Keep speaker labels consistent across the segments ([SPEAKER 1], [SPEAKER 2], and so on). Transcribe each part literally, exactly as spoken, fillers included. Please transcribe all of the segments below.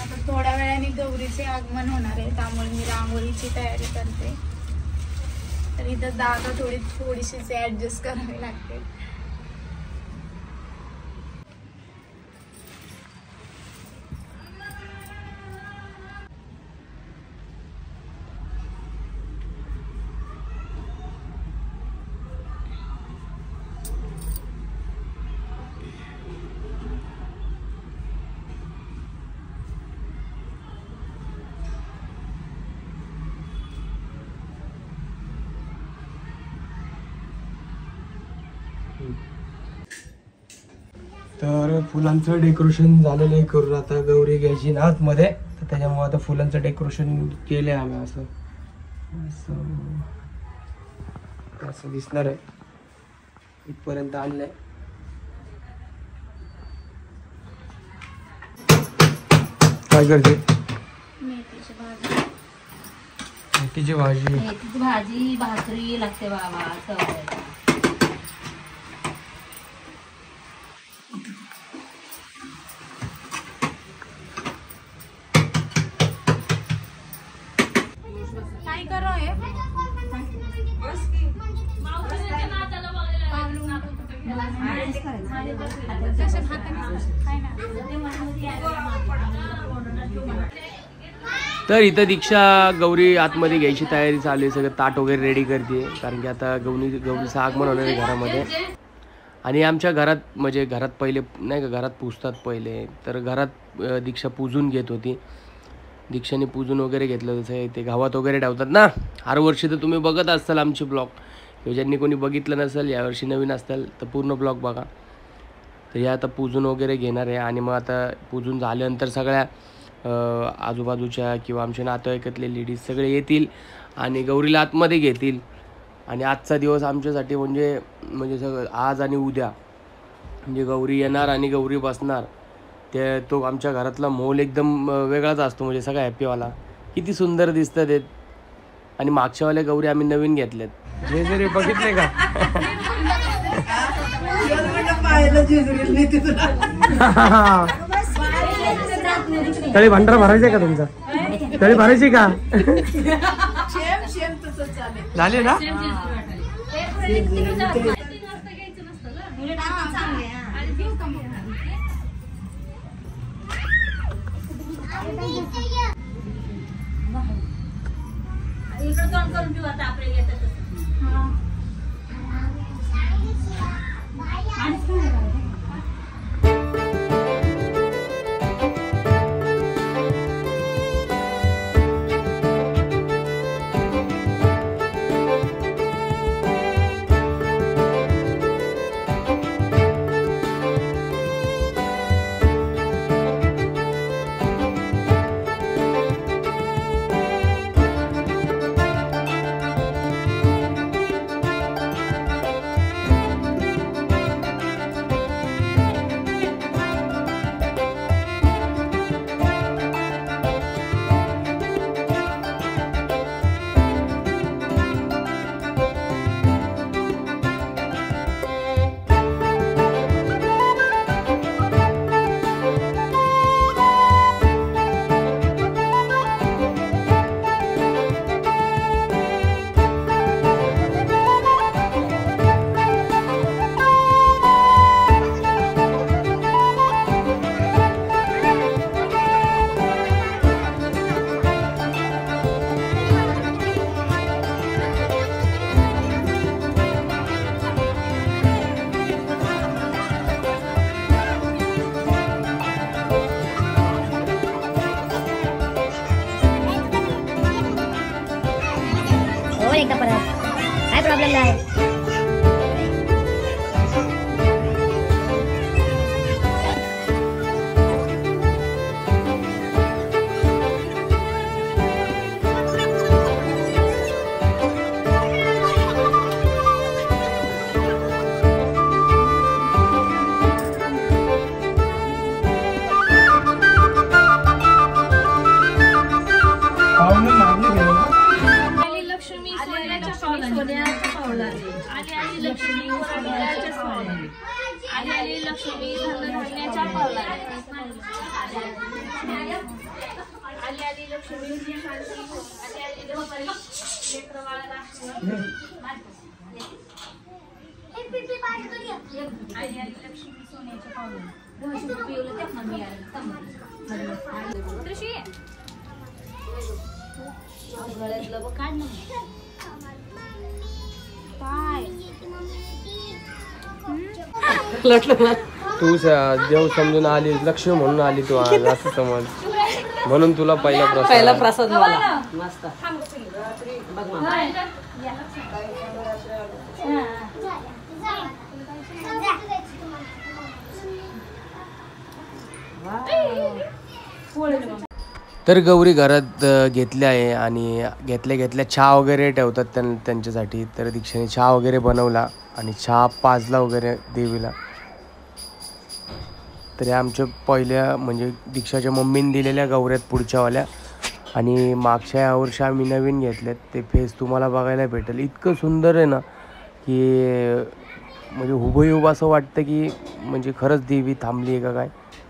[SPEAKER 1] आता थोड्या वेळाने गौरीचे आगमन होणार आहे, त्यामुळे मी रांगोळीची तयारी करते. तर इथं जागा थोडी थोडीशीच ऍडजस्ट करावी लागते.
[SPEAKER 2] तर फुलांचं डेकोरेशन झालेलं आहे करून, आता गौरी घ्यायची ना आतमध्ये, तर त्याच्यामुळे आता फुलांचं डेकोरेशन केलं आहे आम्ही. असं असं असं दिसणार आहे. इथपर्यंत आणलंय. काय करते?
[SPEAKER 1] मेथीची भाजी.
[SPEAKER 2] मेथीची भाजी
[SPEAKER 3] मेथीची भाजी भाकरी लागते बाबा.
[SPEAKER 1] काय करो आहे
[SPEAKER 2] तर इथं दीक्षा गौरी आतमध्ये घ्यायची तयारी चालू आहे. सगळं ताट वगैरे रेडी करते, कारण की आता गौरी गौरीचं आगमन होणार आहे घरामध्ये. आणि आमच्या घरात म्हणजे घरात पहिले नाही का, घरात पूजतात पहिले, तर घरात दीक्षा पूजून घेत होती. दीक्षाने पूजून वगैरे घेतलं. जसं ते गावात वगैरे ठेवतात ना हर वर्षी, तर तुम्ही बघत असाल आमचे ब्लॉग. किंवा ज्यांनी कोणी बघितलं नसेल, यावर्षी नवीन असताल तर पूर्ण ब्लॉग बघा. तर या आता पूजून वगैरे घेणार आहे. आणि मग आता पूजून झाल्यानंतर सगळ्या आजूबाजूच्या किंवा आमच्या नातेवाईकातले लेडीज सगळे येतील आणि गौरीला आतमध्ये घेतील. आणि आजचा दिवस आमच्यासाठी म्हणजे म्हणजे सगळं आज आणि उद्या म्हणजे गौरी येणार आणि गौरी बसणार, ते तो आमच्या घरातला माहोल एकदम वेगळाच असतो. म्हणजे सगळा हॅपीवाला. किती सुंदर दिसतात ते. आणि मागच्यावाल्या गौरी आम्ही नवीन घेतल्यात. जे जरी बघितले का तळी भांडारा भरायचे का तुमचा? तळी भरायची का? झाले ना?
[SPEAKER 3] इकडे तोंड करून पिऊ आता आपले येतात. काय प्रॉब्लेम नाही.
[SPEAKER 1] लक्ष्मी सोन्याच्या पावलाने आली आली लक्ष्मी आली आली लेकरं बाळाला आली आली लक्ष्मी सोन्याच्या पावलं तशी काढ ना काय
[SPEAKER 2] तू देव समजून आली लक्ष्मी म्हणून आली तू आज असं समज म्हणून तुला पहिला प्रसाद
[SPEAKER 3] पहिला प्रसाद मला मस्त बघ
[SPEAKER 2] तर गौरी घरात घेतल्या आहे आणि घेतल्या घेतल्या चहा वगैरे ठेवतात त्यां त्यांच्यासाठी. तर दीक्षाने चहा वगैरे बनवला आणि चहा पाजला वगैरे देवीला. तर या आमच्या पहिल्या म्हणजे दीक्षाच्या मम्मीने दिलेल्या गौऱ्यात पुढच्यावाल्या आणि मागच्या या वर्षी आम्ही नवीन घेतल्यात. ते फेस तुम्हाला बघायला भेटेल. इतकं सुंदर आहे ना की म्हणजे हुबेहूब असं वाटतं की म्हणजे खरंच देवी थांबली आहे का काय.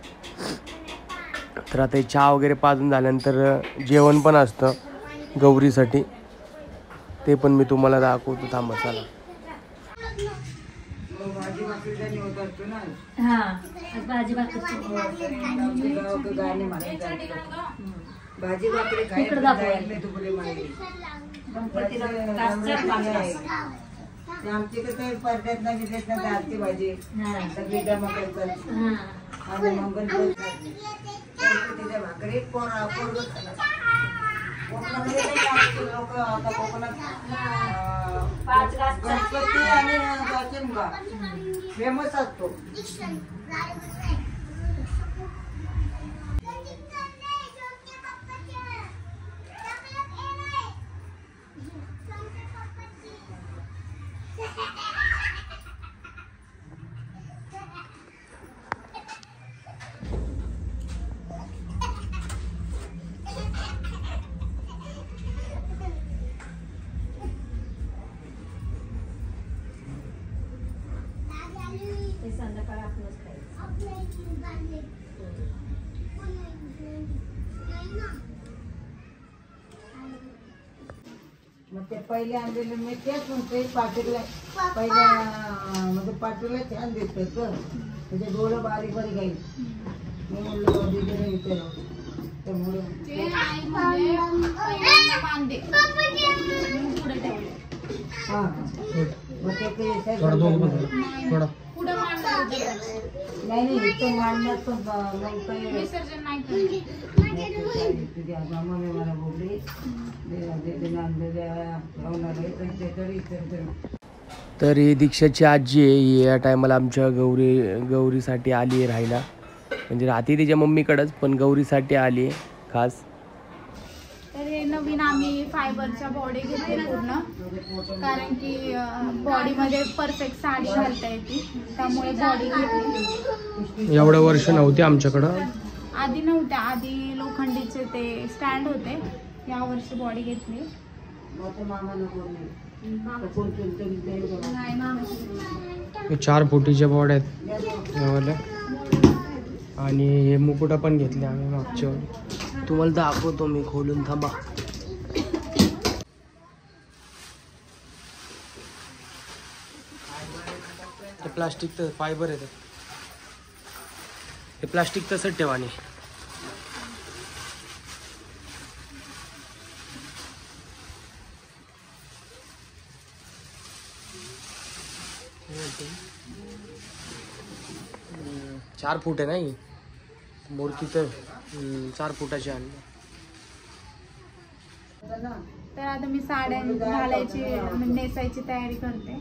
[SPEAKER 2] तर आता चहा वगैरे पाजून झाल्यानंतर जेवण पण असतं गौरीसाठी. ते पण मी तुम्हाला दाखवतो थांबा चला.
[SPEAKER 3] भाजी भाकरी
[SPEAKER 4] आमच्याकडे पडद्यात ना विदेत ना दालची भाजी सगळी जमा करतात आणि मंगल तिच्या भाकरी पोरा पोरग कोकणामध्ये लोक आता कोकणात गणपती आणि गाचिंबा फेमस असतो. मग ते पहिले आणलेले मी तेच म्हणते पाटीला पहिल्या म्हणजे पाटीला छान दिसतात ग त्याचे डोळं बारीक बारीक आहे. मी म्हणलं दीदीने विचारलं त्यामुळे हां मग ते नाही नाही इथं मांडण्यात पण मग काही
[SPEAKER 1] विसर्जन नाही
[SPEAKER 4] तुझ्या मामाने मला बोलली
[SPEAKER 2] तर ही दीक्षाची आजी आहे. ही या टायमाला आमच्या गौरी गौरीसाठी आली आहे राहायला. म्हणजे राहते तिच्या मम्मीकडंच पण गौरीसाठी आली आहे खास.
[SPEAKER 1] तर हे नवीन आम्ही फायबरच्या बॉडी घेतले पूर्ण कारण की बॉडीमध्ये परफेक्ट साडी घालता येते त्यामुळे बॉडी घेतली.
[SPEAKER 2] एवढं वर्ष नव्हते आमच्याकडं
[SPEAKER 1] आधी नव्हत्या. आधी लोखंडीचे ते स्टँड होते. या वर्षी बॉडी घेतली.
[SPEAKER 2] चार फुटीच्या बॉड आहेत आणि हे मुकुटा पण घेतले आम्ही मागच्या. तुम्हाला दाखवतो मी खोलून थांबा. ते प्लास्टिकचं फायबर आहे ते प्लास्टिक तसंच ठेवा. आणि चार फूट आहे नाही मूर्ती तर चार फुटाची आणली.
[SPEAKER 1] तर आता मी साड्या घालायची नेसायची तयारी करते.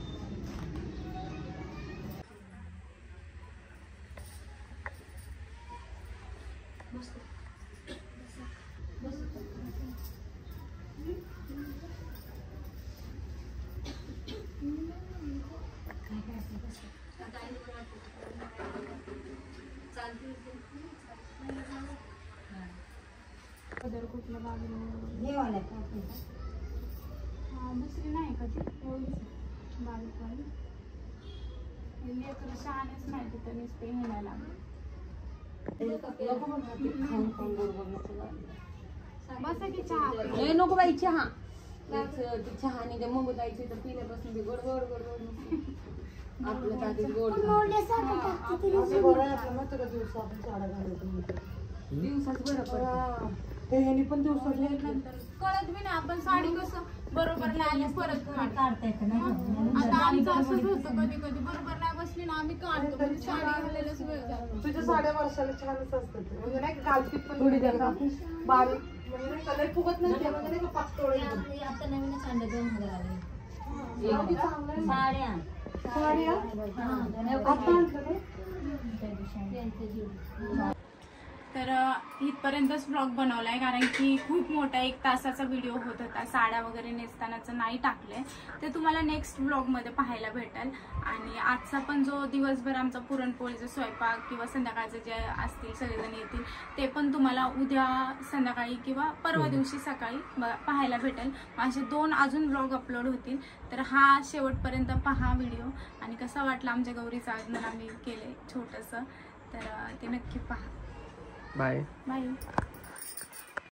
[SPEAKER 1] पदर कुठल्या बाजूला दुसरी नाही का ती एवढीच बारीक वाली. लेकरं शहाणेच नाही तिथं नुसते हिंडायला लागले. बसा की चहा
[SPEAKER 3] ए नको बाई चहा चहा आणि ते मग जायचे तर पिण्यापासून ते गोड गोड गोड गोड आपलं ताती गोड दिवसाच बरं पडतं
[SPEAKER 1] पण दिवसात कळत बी नाही आपण साडी कसं बरोबर नाही आली परत काढता येतं ना. आता आमचं असंच होतं कधी कधी बरोबर नाही बसली ना आम्ही काढतो पण साडी घालायलाच वेळ जातो.
[SPEAKER 5] तुझ्या साड्या वर्षाला छानच असतात ते. म्हणजे नाही का कालपीत पण थोडी बारीक म्हणजे नाही कलर फुगत नाही ते म्हणजे नाही का पातळ एकदम.
[SPEAKER 3] आता नवीनच आणलं दोन हजार आले
[SPEAKER 5] एवढी चांगलं आहे.
[SPEAKER 3] साड्या
[SPEAKER 5] साड्या आता आणलं काय?
[SPEAKER 1] तर इथपर्यंतच ब्लॉग बनवला आहे कारण की खूप मोठा एक तासाचा व्हिडिओ होत होता. साड्या वगैरे नेसतानाचं नाही टाकले ते तुम्हाला नेक्स्ट ब्लॉगमध्ये पाहायला भेटेल. आणि आजचा पण जो दिवसभर आमचा पुरणपोळीचा स्वयंपाक किंवा संध्याकाळचं जे असतील सगळेजण येतील ते पण तुम्हाला उद्या संध्याकाळी किंवा परवा दिवशी सकाळी पाहायला भेटेल. असे दोन अजून ब्लॉग अपलोड होतील. तर हा शेवटपर्यंत पहा व्हिडिओ आणि कसा वाटला आमच्या गौरीचं आगमन आम्ही केले छोटंसं तर ते नक्की पहा.
[SPEAKER 2] Bye
[SPEAKER 1] bye.